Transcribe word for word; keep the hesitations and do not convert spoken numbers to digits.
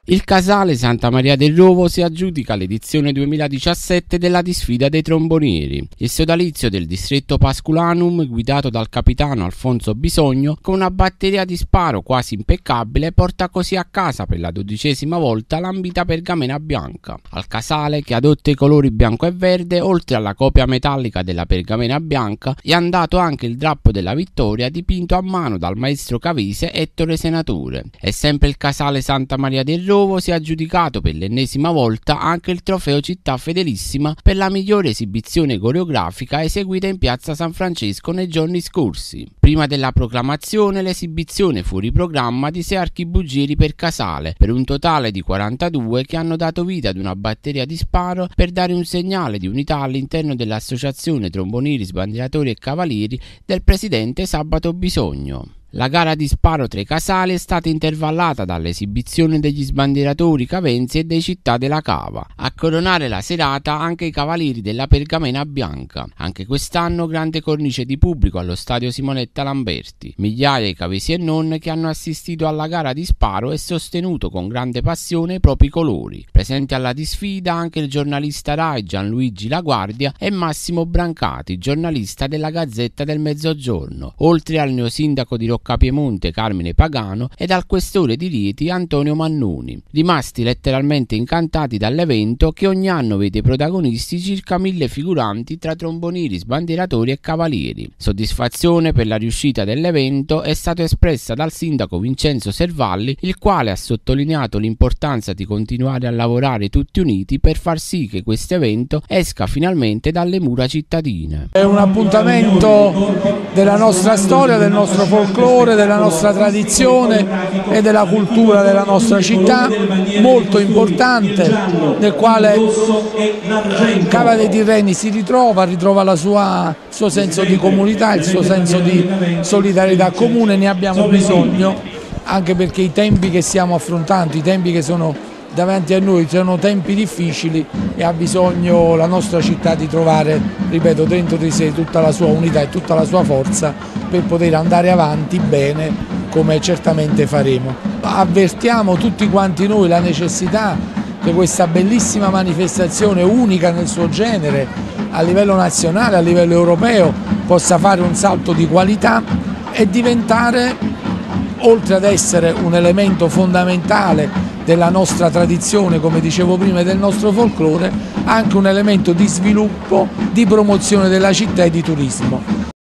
Il Casale Santa Maria del Rovo si aggiudica l'edizione duemiladiciassette della Disfida dei Trombonieri. Il sodalizio del distretto Pasculanum, guidato dal capitano Alfonso Bisogno, con una batteria di sparo quasi impeccabile, porta così a casa per la dodicesima volta l'ambita pergamena bianca. Al Casale, che adotta i colori bianco e verde, oltre alla copia metallica della pergamena bianca, è andato anche il drappo della vittoria dipinto a mano dal maestro cavese Ettore Senatore. E sempre il Casale Santa Maria del Rovo si è aggiudicato per l'ennesima volta anche il trofeo Città Fedelissima per la migliore esibizione coreografica eseguita in piazza San Francesco nei giorni scorsi. Prima della proclamazione, l'esibizione fuori programma di sei archibugieri per Casale, per un totale di quarantadue, che hanno dato vita ad una batteria di sparo per dare un segnale di unità all'interno dell'associazione Trombonieri, Sbandieratori e Cavalieri del presidente Sabato Bisogno. La gara di sparo tra i casali è stata intervallata dall'esibizione degli sbandieratori cavenzi e dei città della cava. A coronare la serata anche i cavalieri della pergamena bianca. Anche quest'anno grande cornice di pubblico allo stadio Simonetta Lamberti. Migliaia di cavesi e non che hanno assistito alla gara di sparo e sostenuto con grande passione i propri colori. Presente alla disfida anche il giornalista Rai Gianluigi Laguardia e Massimo Brancati, giornalista della Gazzetta del Mezzogiorno, oltre al neosindaco di Roccapiemonte Carmine Pagano ed al questore di Rieti Antonio Mannuni, rimasti letteralmente incantati dall'evento che ogni anno vede protagonisti circa mille figuranti tra trombonieri, sbandieratori e cavalieri. Soddisfazione per la riuscita dell'evento è stata espressa dal sindaco Vincenzo Servalli, il quale ha sottolineato l'importanza di continuare a lavorare tutti uniti per far sì che questo evento esca finalmente dalle mura cittadine. È un appuntamento della nostra storia, del nostro folklore, della nostra tradizione e della cultura della nostra città, molto importante, nel quale Cava dei Tirreni si ritrova, ritrova la sua, il suo senso di comunità, il suo senso di solidarietà comune. Ne abbiamo bisogno anche perché i tempi che stiamo affrontando, i tempi che sono davanti a noi sono tempi difficili e ha bisogno la nostra città di trovare, ripeto, dentro di sé tutta la sua unità e tutta la sua forza per poter andare avanti bene, come certamente faremo. Avvertiamo tutti quanti noi la necessità che questa bellissima manifestazione, unica nel suo genere a livello nazionale, a livello europeo, possa fare un salto di qualità e diventare, oltre ad essere un elemento fondamentale della nostra tradizione, come dicevo prima, e del nostro folklore, anche un elemento di sviluppo, di promozione della città e di turismo.